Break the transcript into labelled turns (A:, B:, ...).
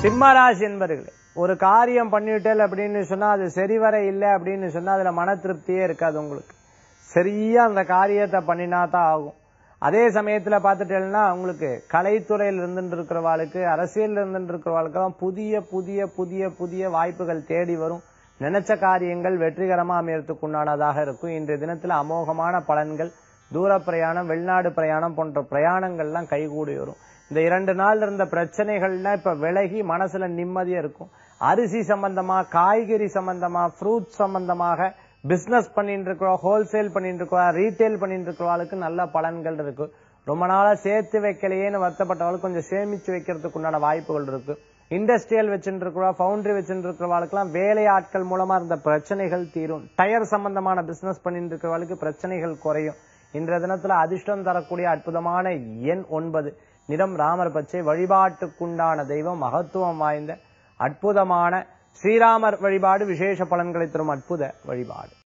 A: சிம்மராசி என்பர்களே, ஒரு காரியம் பண்ணிட்டேல் அப்படின்னு சொன்னா அது சரிவர இல்லை அப்படின்னு சொன்னா அதுல மன திருப்தியே இருக்காது. உங்களுக்கு சரியா அந்த காரியத்தை பண்ணினா தான் ஆகும். அதே சமயத்துல பாத்துட்டேன்னா உங்களுக்கு கலைத்துறையில் இருந்துட்டு இருக்கிறவாளுக்கு, அரசியல் இருந்துட்டு இருக்கிறவாளுக்கெல்லாம் புதிய புதிய புதிய புதிய வாய்ப்புகள் தேடி வரும். நினைச்ச காரியங்கள் வெற்றிகரமா அமையறதுக்கு உண்டானதாக இருக்கும். இன்றைய தினத்துல அமோகமான பலன்கள், தூர பிரயாணம், வெளிநாடு பிரயாணம் போன்ற பிரயாணங்கள்லாம் கைகூடி வரும். இந்த 2 நாள் இருந்த பிரச்சனைகள்லாம் இப்ப விலகி மனசுல நிம்மதியா இருக்கும். அரிசி சம்பந்தமா, காய்கறி சம்பந்தமா, ஃப்ரூட் சம்பந்தமாக பிசினஸ் பண்ணிட்டு இருக்கிறோம், ஹோல்சேல் பண்ணிட்டு இருக்கிறோம், ரீட்டைல் பண்ணிட்டு இருக்கிறவங்களுக்கு நல்ல பலன்கள் இருக்கு. ரொம்ப நாளா சேர்த்து வைக்கலையேன்னு வருத்தப்பட்டவங்களுக்கு கொஞ்சம் சேமிச்சு வைக்கிறதுக்கு உண்டான வாய்ப்புகள் இருக்கு. இண்டஸ்ட்ரியல் வச்சுட்டு இருக்கிறோம், ஃபவுண்டரி வச்சுட்டு இருக்கிறவங்களுக்குலாம் வேலை ஆட்கள் மூலமா இருந்த பிரச்சனைகள் தீரும். டயர் சம்பந்தமான பிசினஸ் பண்ணிட்டு இருக்கிறவங்களுக்கு பிரச்சனைகள் குறையும். இன்றைய தினத்துல அதிர்ஷ்டம் தரக்கூடிய அற்புதமான எண் 9, நிறம் ராமர் பச்சை. வழிபாட்டுக்குண்டான தெய்வம் மகத்துவம் வாய்ந்த அற்புதமான ஸ்ரீராமர் வழிபாடு விசேஷ பலன்களை தரும் அற்புத வழிபாடு.